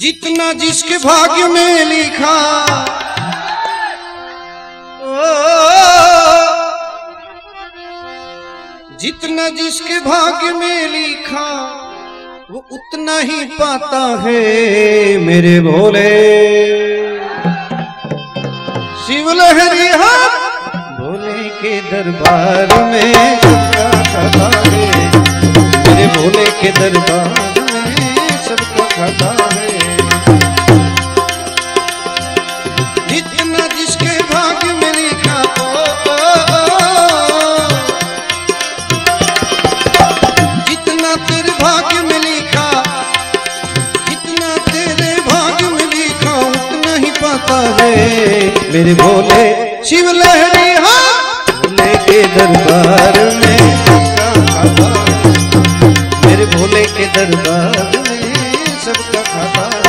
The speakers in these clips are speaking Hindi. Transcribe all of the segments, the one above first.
जितना जिसके भाग्य में लिखा जितना जिसके भाग्य में लिखा वो उतना ही पाता है मेरे भोले। शिव लहरी भोले के दरबार में सबका खाता है, मेरे भोले के दरबार में सबका खाता है। जितना जिसके भाग्य में लिखा जितना तेरे भाग्य में लिखा, जितना तेरे भाग्य में लिखा उतना ही पाता है मेरे भोले। शिव लहरी भोले के दरबार में सबका खाता है, मेरे भोले के दरबार में सबका खाता है।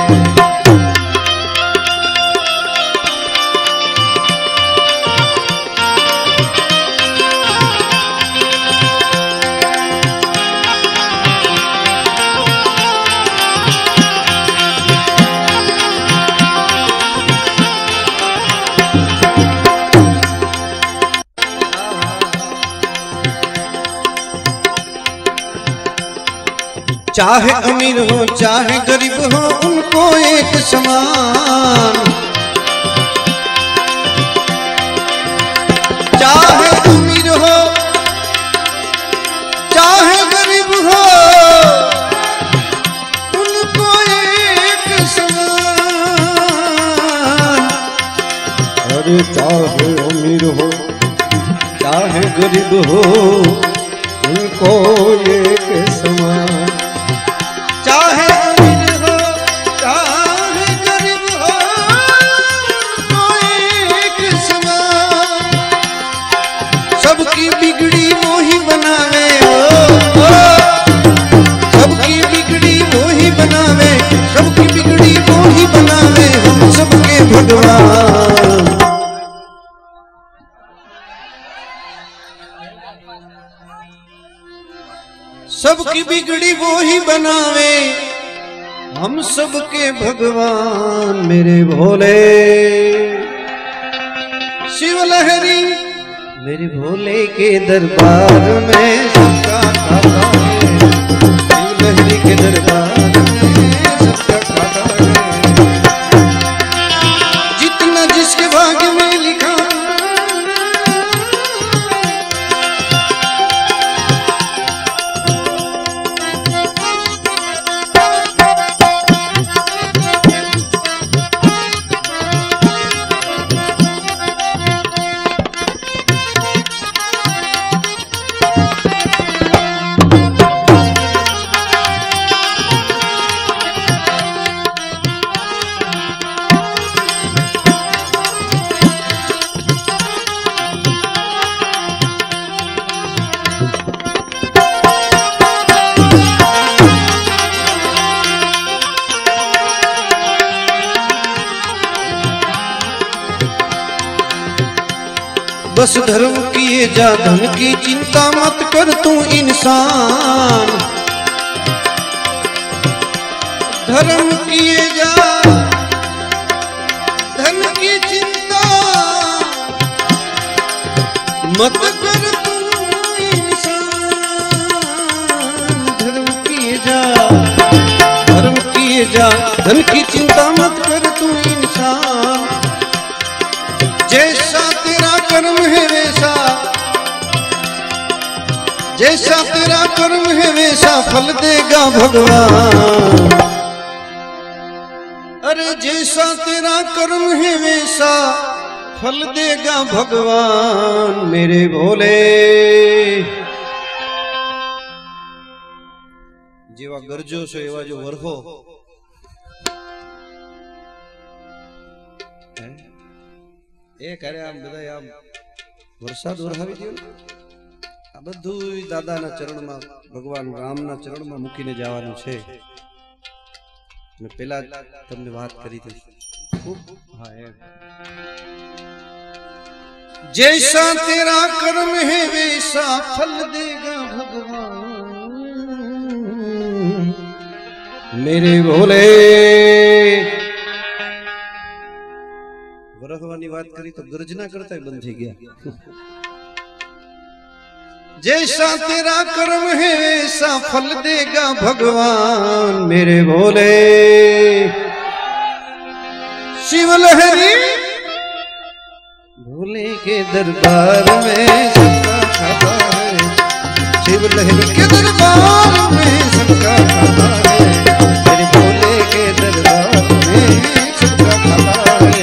चाहे अमीर हो चाहे गरीब हो उनको एक समान, चाहे अमीर हो चाहे गरीब हो उनको एक समान। अरे चाहे अमीर हो चाहे गरीब हो उनको एक समान, चाहे अमीर हो चाहे गरीब हो कोई एक समान। सबकी बिगड़ी वो ही बनावे सबकी बिगड़ी वो ही बनावे, सबकी बिगड़ी वो ही बनावे हम सबके भगवान। सबकी बिगड़ी वो ही बनावे हम सबके भगवान मेरे भोले। शिव लहरी मेरे भोले के दरबार में सबका खाता है, शिव लहरी के दरबार में सबका खाता है। जितना जिसके भाग्य में लिखा बस धर्म किए जा धन की चिंता मत कर तू इंसान। धर्म किए जा धन की चिंता मत कर तू इंसान। धर्म किए जा धन की चिंता मत कर तू इंसान। जैसा तेरा कर्म है वैसा, जैसा तेरा कर्म है वैसा फल देगा भगवान। अरे जैसा तेरा कर्म है वैसा फल देगा भगवान मेरे भोले। जेवा गरजो छो एवा जो वरहो એ કરે આમ બધા આમ વરસાદ વરહાવી દો આ બધું દાદાના ચરણમાં ભગવાન રામના ચરણમાં મૂકીને જવાનું છે। મેં પહેલા તમને વાત કરી હતી ખૂબ હા એમ जैसा तेरा कर्म है वैसा फल देगा भगवान। मेरे भोले। वरसवानी बात करी तो गर्जना करता ही बंद थी गया। जैसा तेरा कर्म है वैसा फल देगा भगवान मेरे भोले। शिव लहरी भोले के दरबार में सबका खाता है। शिव लहरी के दरबार में सबका खाता है। मेरे भोले के दरबार में सबका खाता है।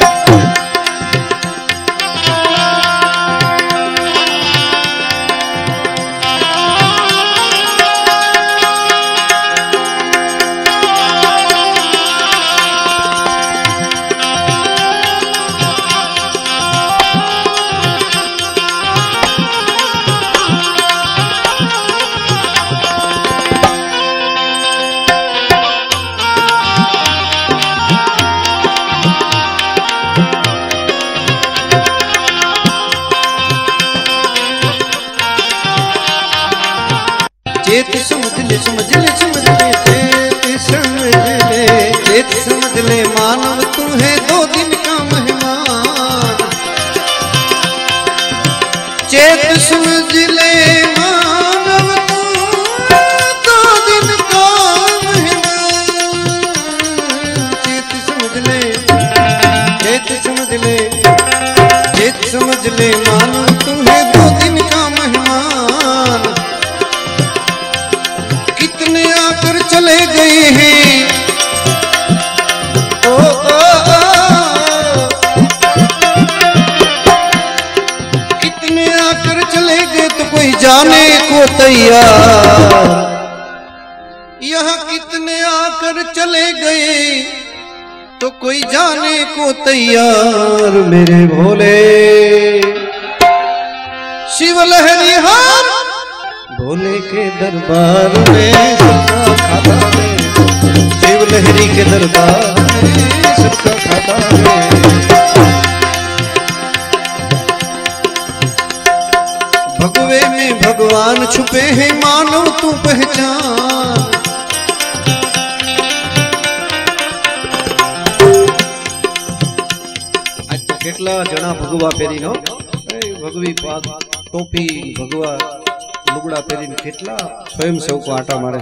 चेत समझ ले समझ ले समझ ले चेत समझ ले चेत समझ ले मानव तू है 2 दिन का मेहमान। चेत समझ ले मानव तू 2 दिन का मेहमान। चेत समझ ले चेत समझ ले चेत समझ ले मानव तू है 2 दिन का मेहमान। कितने आकर चले गए हैं ओ, कितने आकर चले गए तो कोई जाने को तैयार। यहाँ कितने आकर चले गए तो कोई जाने को तैयार मेरे भोले। शिव लहरी हार भोले के दरबार में सबका खाता है। शिव लहरी के दरबार में सबका खाता है। भगवे में भगवान छुपे हैं मानो तू पहचान। आज तो કેટલા જણા ભગવા પહેરીનો ભગવી પાગ ટોપી ભગવા लुगड़ा पेरीन केटला स्वयं सेवको आटा मारे।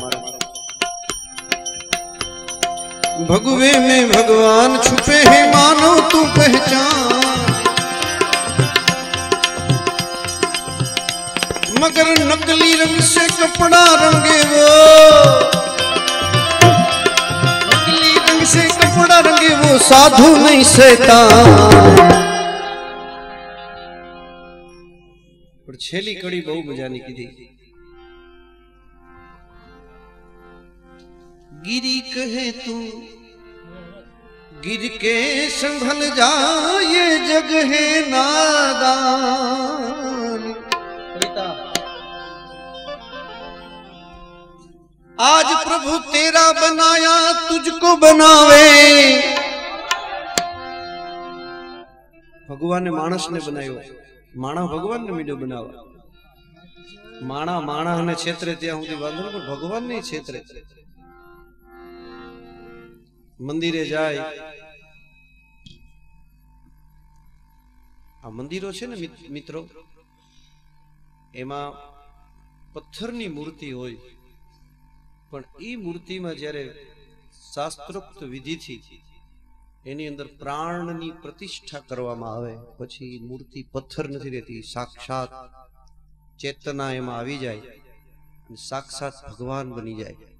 भगवे में भगवान छुपे हैं मानो तू पहचान। मगर नकली रंग से कपड़ा रंगे वो, नकली रंग से कपड़ा रंगे वो साधु नहीं शैतान। छेली कड़ी बहु मजानी की थी। गिरी कहे तू गिर के संभल जा ये जग है नादान। आज प्रभु तेरा बनाया तुझको बनावे। भगवान ने मानस ने बनायो माणा भगवान ने मीडियो बनावा। माणा माणा ने क्षेत्रे त्या सुधी वांधो पण भगवान ने क्षेत्रे। मंदिरे जाय आ मंदिरो छे ने मित्रों एमा पत्थरनी मूर्ति होय पण ई मूर्ति में ज्यारे शास्त्रोक्त विधि थी एनी अंदर प्राणनी प्रतिष्ठा करवामां आवे पछी मूर्ति पत्थर नथी रहती। साक्षात चेतना एमां आवी जाय साक्षात भगवान बनी जाए।